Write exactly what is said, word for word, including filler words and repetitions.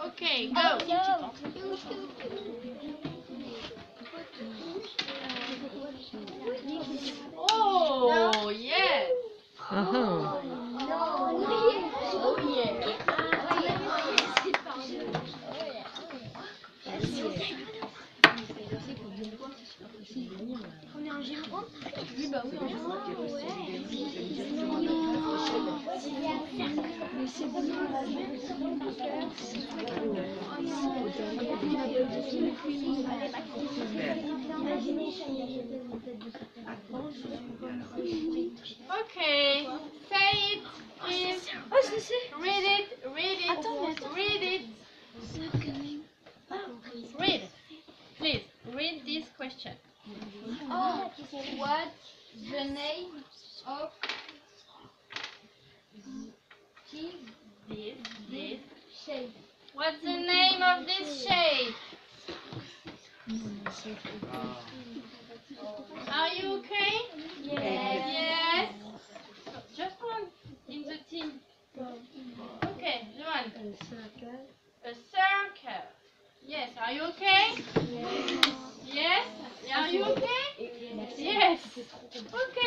Okay, go. Oh, yes. Uh-huh. Oh, yeah. On est en gémeaux? Oui, bah oui, en Okay, say it, please. Oh, je sais. Read it, read it. Attends, mais attends. Read it. Read. Please, read this question. Oh, what's the name of This, this. shape? What's the name of this shape? Are you okay? Yes. Yes. Just one in the team. Okay, Joanne. A circle. Yes. Are you okay? Yes. Are you okay? Yes. Okay.